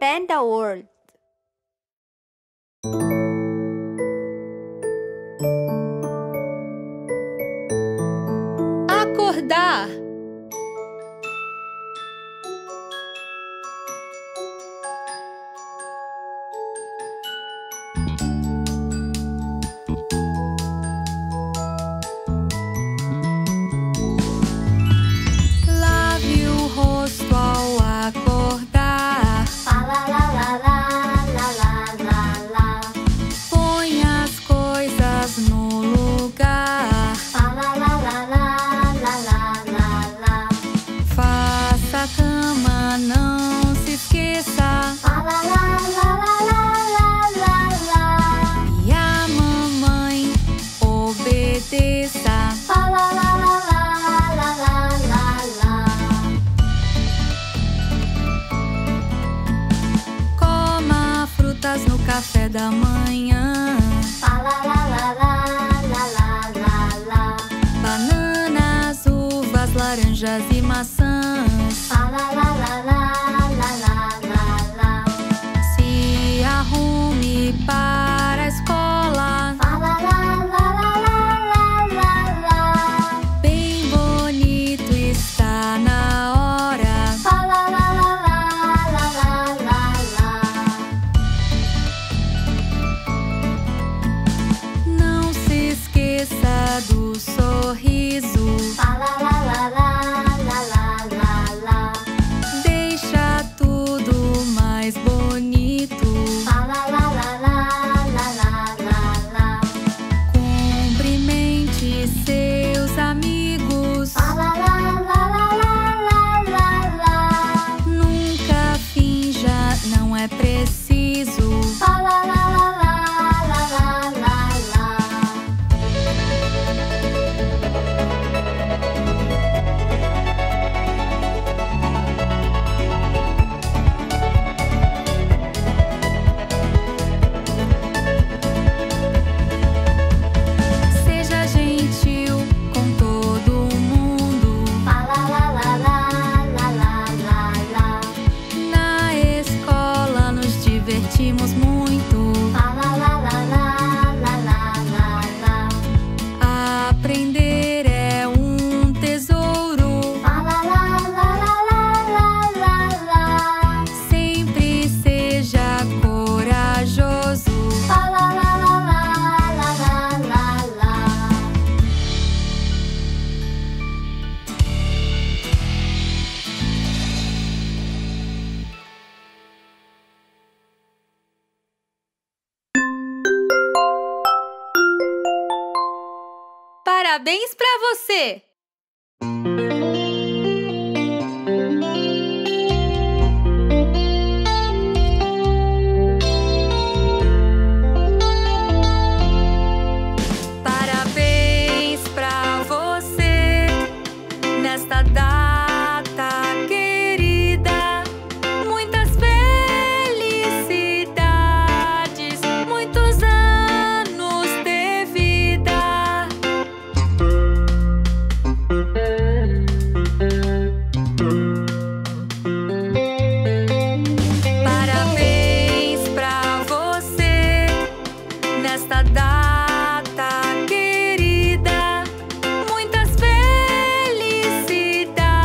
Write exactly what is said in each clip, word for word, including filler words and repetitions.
understand the world. Acordar. Lave o rosto ao acordar. Lá, lá, lá, lá, lá, lá, lá, lá. Põe as coisas no lugar. Lá, lá, lá, lá, lá, lá, lá, lá. Faça a cama, não se esqueça. Lá, lá, lá, lá, lá, lá, lá, lá. E a mamãe obedeça. Lá, lá, lá, lá, lá, lá, lá, lá, lá. Coma frutas no café da manhã. Lá, lá, lá, lá, lá, lá, lá, lá, lá. Bananas, uvas, laranjas e maçãs. Lá, lá, lá, lá, lá, lá, lá, lá, lá. Se arrume para a escola. Lá, lá, lá, lá, lá, lá, lá, lá. Bem bonito está na hora. Lá, lá, lá, lá, lá, lá, lá, lá. Não se esqueça do sorriso. Lá, lá, lá, lá, lá, lá, lá, lá, lá. Deixa tudo mais bonito. Lá, lá, lá, lá, lá, lá, lá, lá, lá. Cumprimente seus amigos. Lá, lá, lá, lá, lá, lá, lá, lá. Nunca finja, não é preciso. Lá, lá, lá, lá, lá, lá, lá, lá, lá. Seja gentil com todo mundo. Lá, lá, lá, lá, lá, lá, lá, lá, lá. Na escola nos divertimos muito. Lá, lá, lá, lá, lá, lá, lá, lá, lá. Aprender é um tesouro. Lá, lá, lá, lá, lá, lá, lá, lá. Sempre seja corajoso. Lá, lá, lá, lá, lá, lá, lá, lá, lá. Parabéns pra você! Parabéns pra você nesta data querida. Muitas felicidades, muitos anos de vida. Parabéns pra você nesta data querida. Muitas felicidades,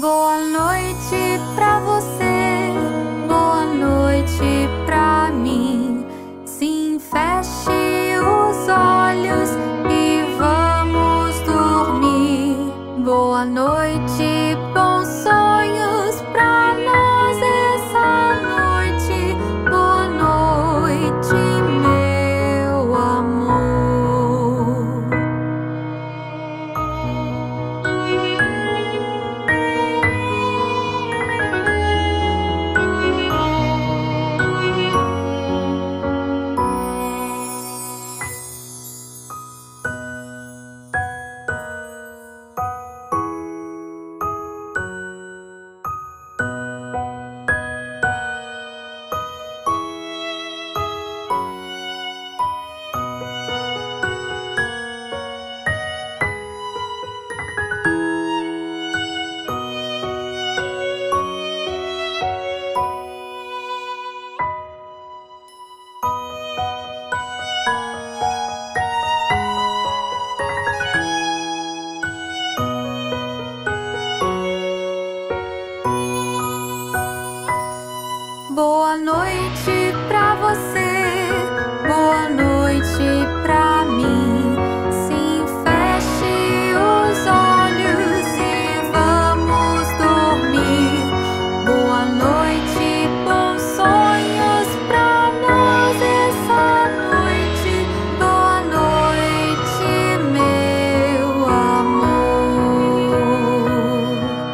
Boa noite pra você, boa noite pra mim. Sim, feche os olhos e vamos dormir. Boa noite, bons sonhos pra nós essa noite. Boa noite, meu amor. Boa noite pra você, boa noite pra mim. Sim, feche os olhos e vamos dormir. Boa noite, bons sonhos pra nós essa noite. Boa noite, meu amor.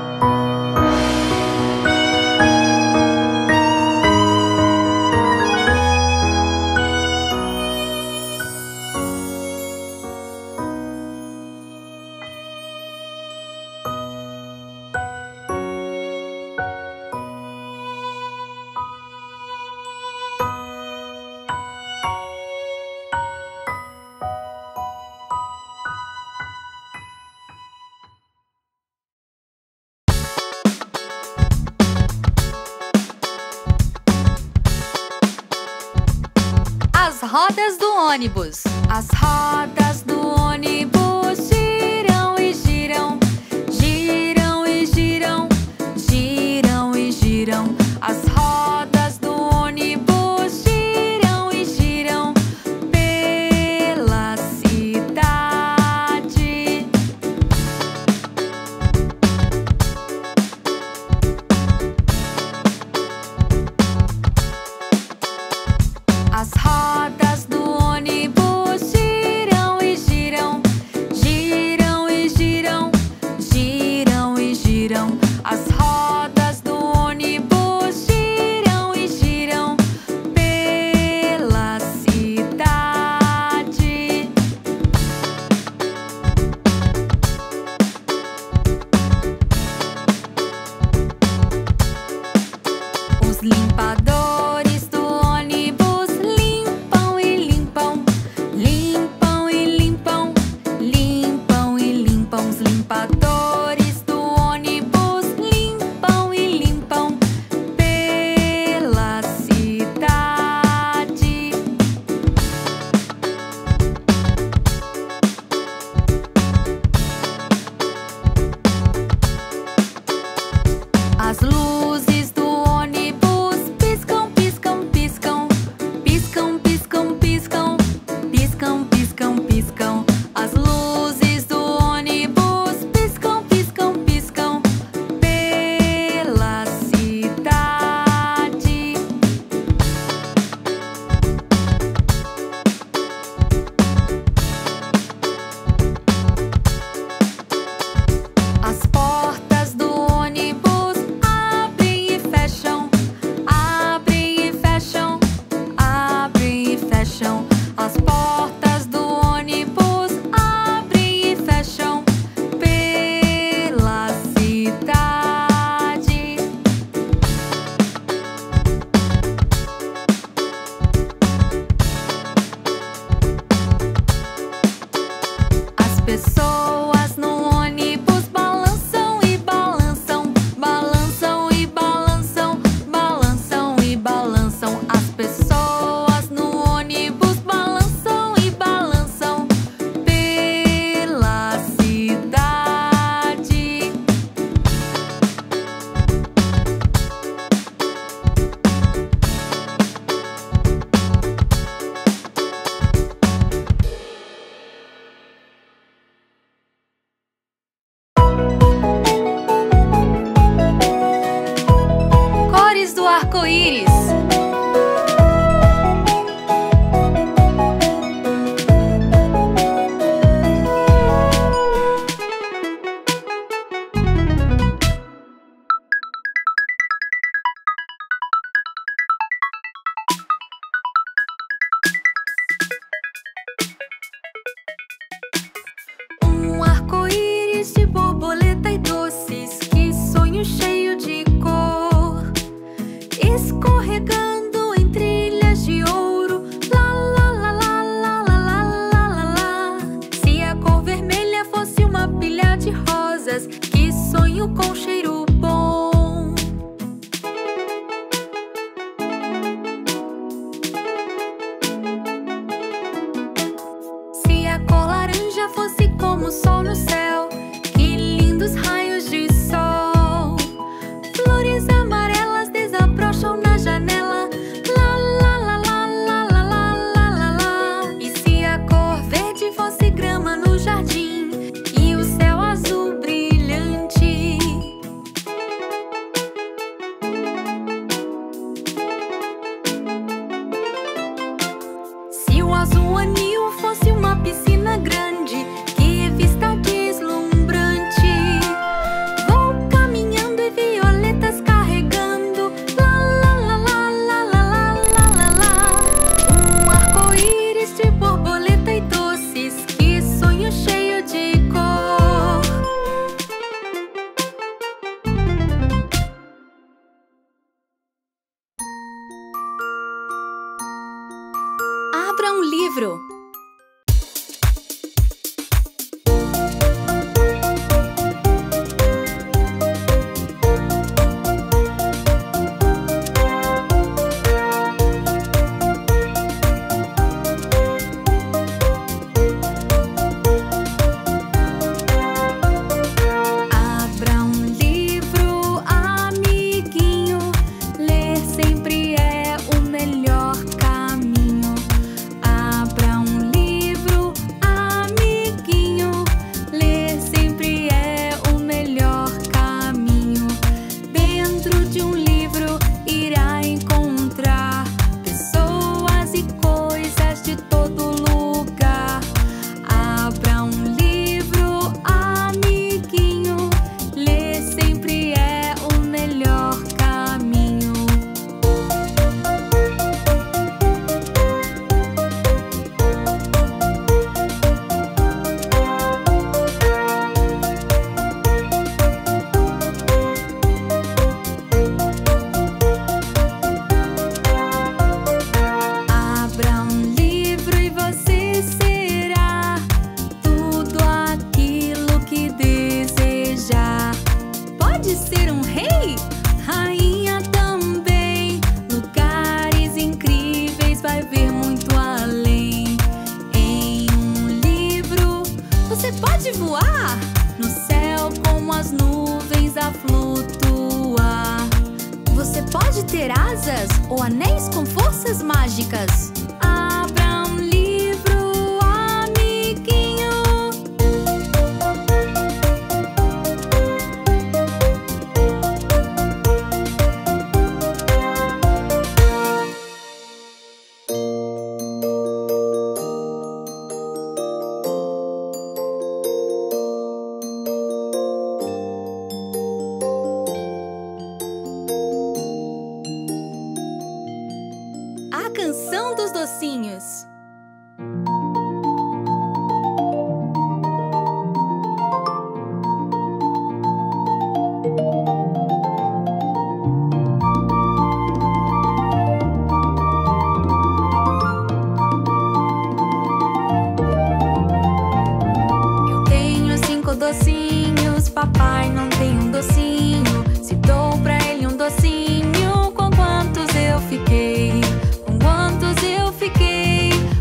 As rodas do ônibus. As rodas do ônibus giram e giram, giram e giram, giram e giram. As rodas do ônibus giram e giram pela cidade. As rodas do ônibus giram e giram, giram e giram, giram e giram. As rodas do ônibus giram e giram pela cidade. Os limpadores do ônibus limpam e limpam, limpam e limpam, limpam e limpam. Os limpadores do ônibus limpam e limpam pela cidade. As luzes do ônibus piscam arco-íris. Um arco-íris de borboleta e doces, que sonho cheio de cor, escorregando em trilhas de ouro. Lá, lá, lá, lá, lá, lá, lá, lá, lá, lá. Se a cor vermelha fosse uma pilha de rosas, que sonho com cheiro bom. Se a cor laranja fosse como o sol no céu, que lindos raios de sol. Flores amarelas desabrocham na janela. Lá, lá, lá, lá, lá, lá, lá, lá, lá, lá. E se a cor verde fosse grama no jardim, e o céu azul brilhante. Se o azul anil fosse uma piscina grande, que vista deslumbrante. Vou caminhando e violetas carregando. Lá, lá, lá, lá, lá, lá, lá, lá, lá, lá. Um arco-íris de borboleta e doces, que sonho cheio de cor. Abra um livro. Abra um livro, amiguinho. Ler sempre é o melhor caminho. Abra um livro, amiguinho. Ler sempre é o melhor caminho. Dentro de um livro irá encontrar pessoas e coisas de todo lugar. Abra um livro, amiguinho. Ler sempre é o melhor caminho. Abra um livro e você será tudo aquilo que desejar. Pode ser um rei, rainha também. Lugares incríveis, vai ver muito além. Em um livro você pode voar no céu como as nuvens a flutuar. Você pode ter asas ou anéis com forças mágicas. Abra um livro, amiguinho. A canção dos docinhos. Eu tenho cinco docinhos, papai não tem um docinho. Se dou pra ele um docinho, com quantos eu fiquei? Com quantos eu fiquei?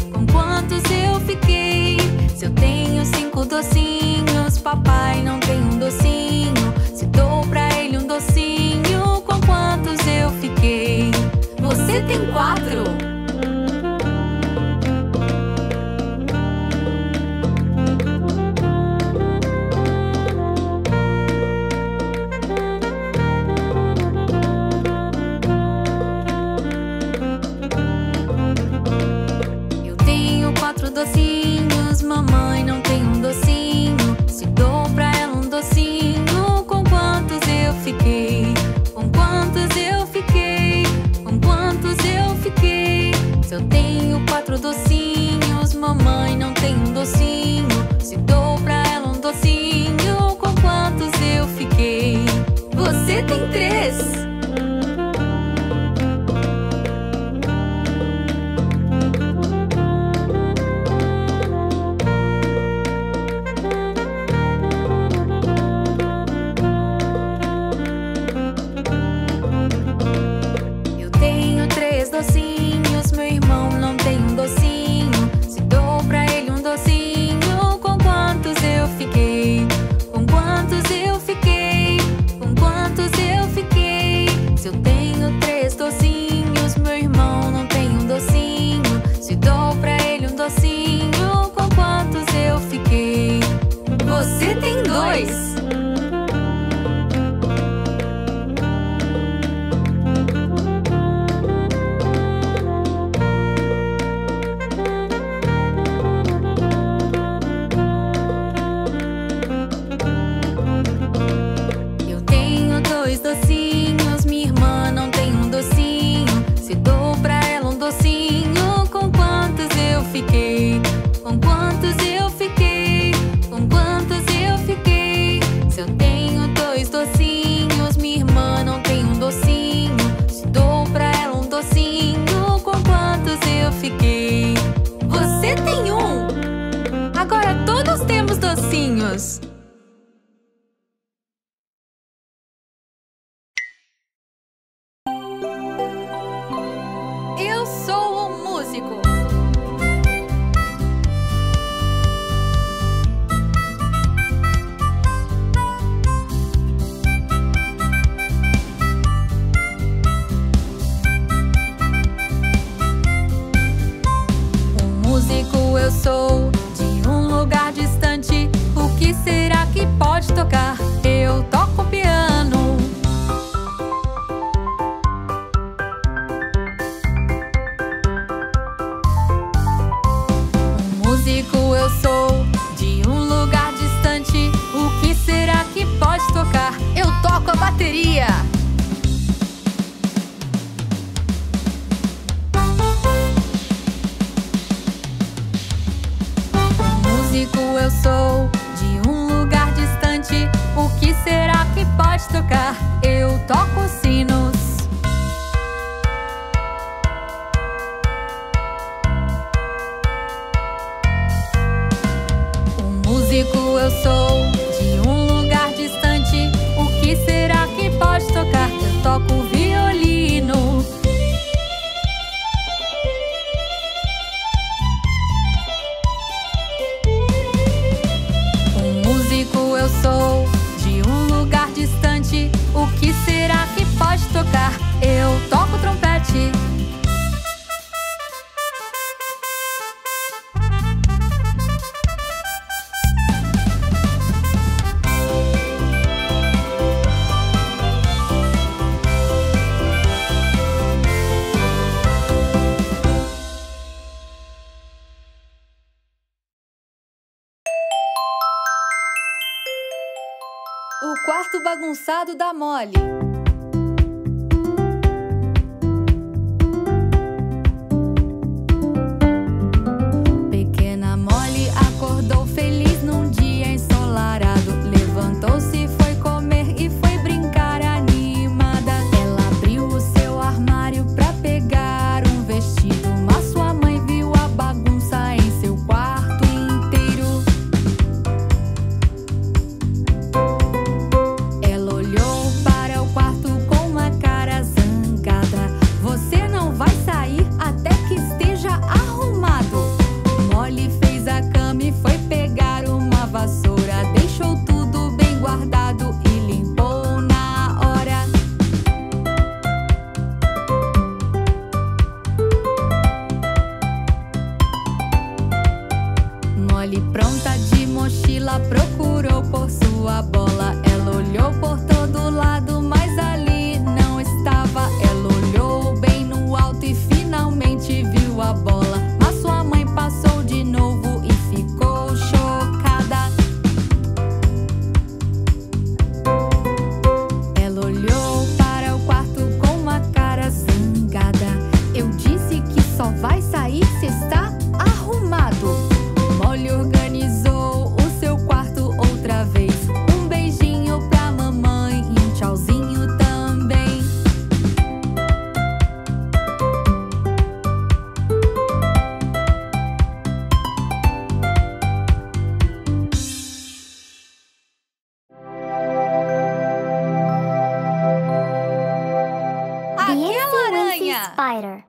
tocar, eu toco sinos. Um músico eu sou, de um lugar distante. O que será que pode tocar? Eu toco violino. Um músico eu sou, de um lugar distante. O que será que pode tocar? Eu toco trompete. O quarto bagunçado da Molly. Pequena Molly acordou feliz num dia ensolarado. Levantou-se, foi comer e foi brincar animada. Ela abriu o seu armário pra pegar um vestido, mas sua mãe viu a bagunça em seu quarto inteiro. Ela olhou para o quarto com uma cara zangada. Você não vai sair até que esteja arrumado. Molly fez a cama e foi pegar uma vassoura. Deixou tudo bem guardado e limpou na hora. Molly, pronta de mochila, procurou por sua bola. Ela olhou por todo lado, mas ali não estava. Ela olhou bem no alto e finalmente viu a bola. Mas sua mãe passou de novo e ficou chocada. Ela olhou para o quarto com uma cara zangada. Eu disse que só vai sair se está arrumado. Molly organizou o seu quarto outra vez. Um beijinho pra mamãe e um tchauzinho também. The Aquela Itsy Wincy aranha! Spider.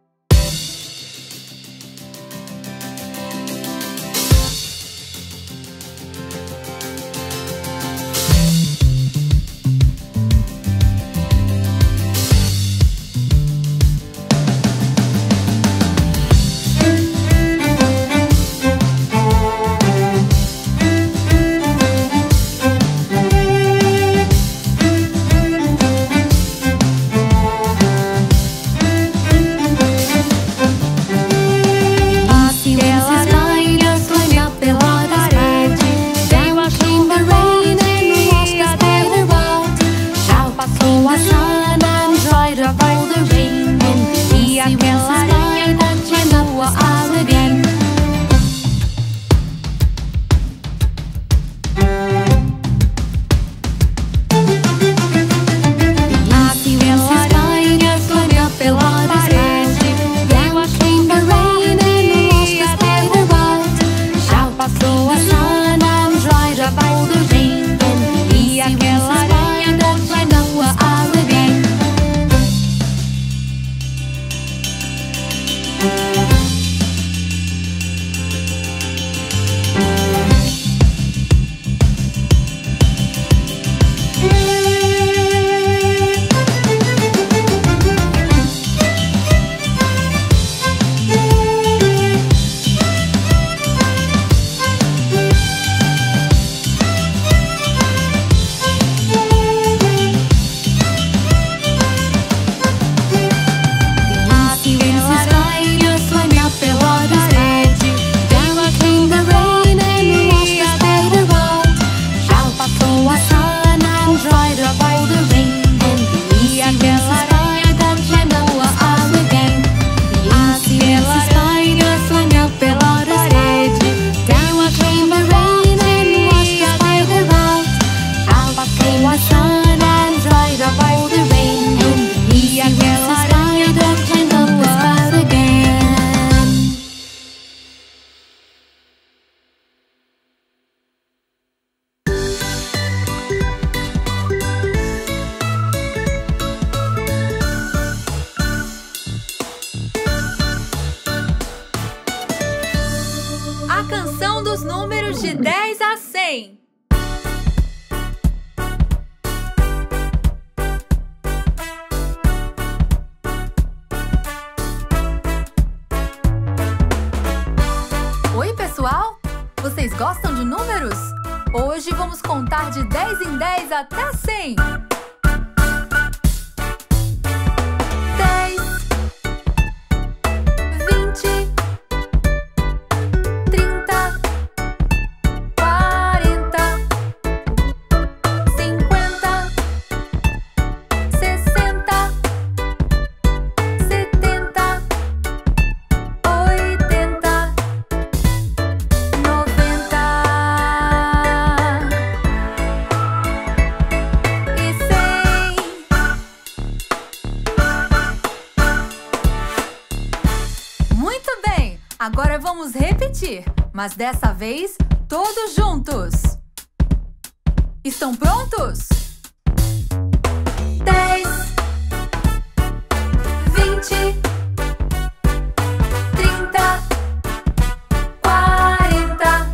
E aquela aranha continua a beber. cem. Oi, pessoal! Vocês gostam de números? Hoje vamos contar de dez em dez até cem. Agora vamos repetir, mas dessa vez todos juntos. Estão prontos? Dez, vinte, trinta, quarenta,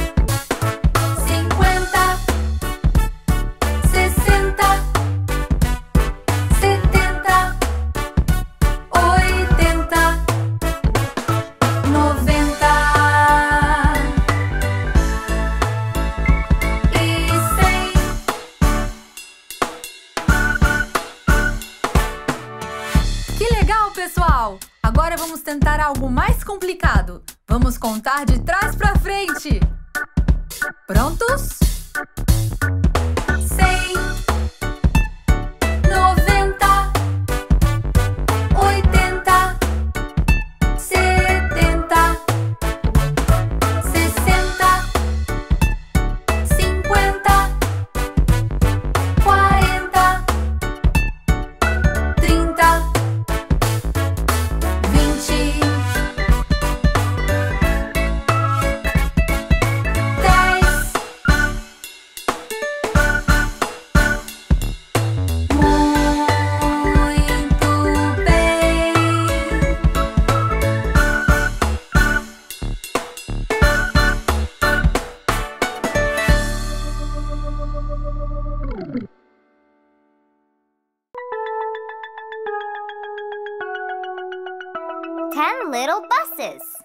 cinquenta, sessenta, setenta, oitenta. Pessoal, agora vamos tentar algo mais complicado. Vamos contar de trás para frente. Prontos? Cem, noventa, oitenta, setenta, sessenta, cinquenta, quarenta, trinta. Ten little buses.